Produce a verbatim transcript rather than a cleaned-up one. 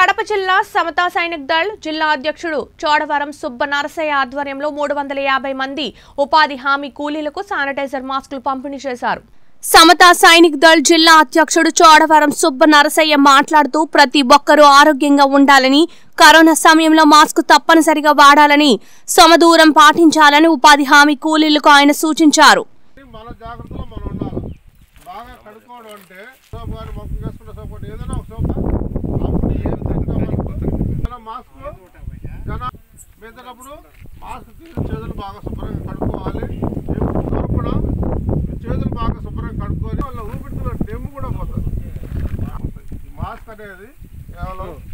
కడప జిల్లా సమతా సైనిక్ దళ్ జిల్లా అధ్యక్షుడు చోడవరం సుబ్బ నరసయ ఆధ్వర్యంలో మూడు వందల యాభై మంది ఉపాధి హామీ కూలీలకు శానిటైజర్ మాస్కులు పంపిణీ చేశారు. సమతా సైనిక్ దళ్ జిల్లా అధ్యక్షుడు చోడవరం సుబ్బ నరసయ మాట్లాడుతూ ప్రతి ఒక్కరూ ఆరోగ్యంగా ఉండాలని, కరోనా సమయంలో మాస్క్ తప్పనిసరిగా వాడాలని, సమదూరం పాటించాలని ఉపాధి హామీ కూలీలకు ఆయన సూచించారు. మెత్తనప్పుడు మాస్క్ తీసి చేతులు బాగా శుభ్రంగా కడుక్కోవాలి. ఎప్పుడు కూడా చేతులు బాగా శుభ్రంగా కడుక్కొని వాళ్ళ ఊపిరితిత్తుల డెమ్ము కూడా పోతుంది. మాస్క్ అనేది కేవలం